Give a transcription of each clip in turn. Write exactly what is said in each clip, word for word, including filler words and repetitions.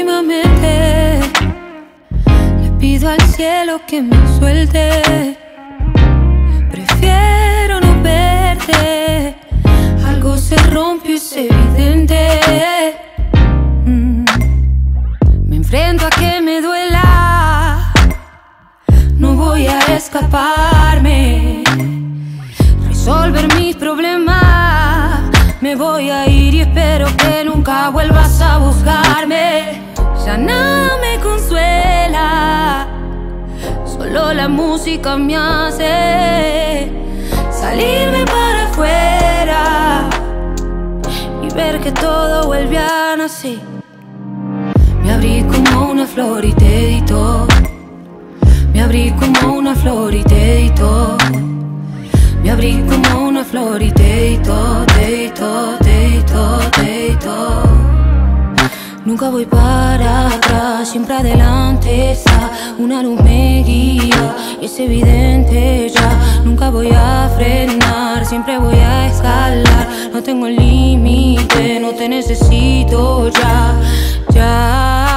últimamente le pido al cielo que me suelte. Prefiero no verte, algo se rompió, es evidente. mm. Me enfrento a que me duela, no voy a escaparme, resolver mis problemas. Me voy a ir y espero que nunca vuelvas a buscarme. Ya nada me consuela, solo la música me hace salirme para afuera y ver que todo vuelve a nacer. Me abrí como una flor y te di todo. Me abrí como una flor y te di todo. Me abrí como una flor y te di todo, te di todo, te di todo, te di todo. Nunca voy para atrás, siempre adelante está. Una luz me guía, es evidente ya. Nunca voy a frenar, siempre voy a escalar. No tengo límite, no te necesito ya, ya,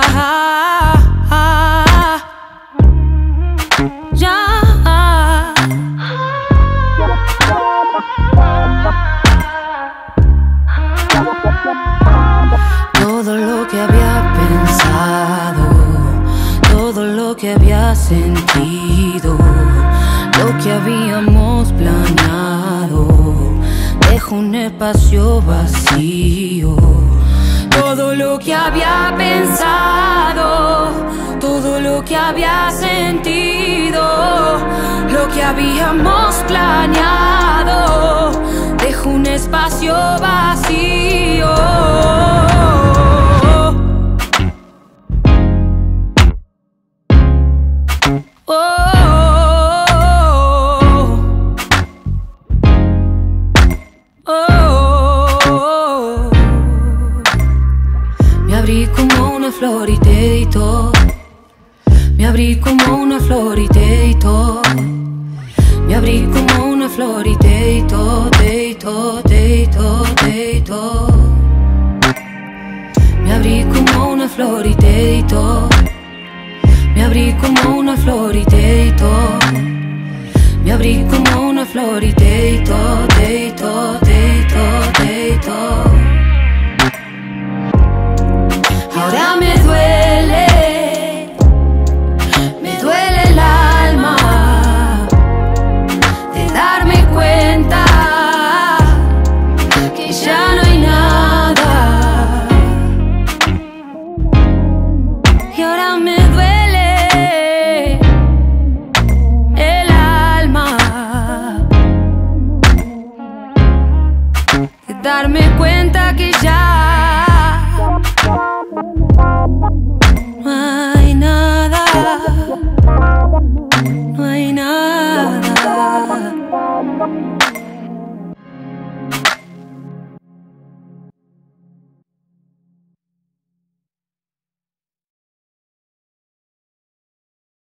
ya. Todo lo que había pensado, todo lo que había sentido, lo que habíamos planeado, dejo un espacio vacío. Todo lo que había pensado, todo lo que había sentido, lo que habíamos planeado, dejo un espacio vacío. Me abrí como una flor y te di todo. Me abrí como una flor y te di todo. Me abrí como una flor y te di todo, te di todo, te di todo, te di todo. Me abrí como una flor y te di todo. Me abrí como una flor y te di todo. Me abrí como una flor y te di todo, te di todo, te di todo, te di todo. Ahora me duele, me duele el alma de darme cuenta que ya no hay nada. Y ahora me duele el alma de darme cuenta que ya no hay nada, no hay nada.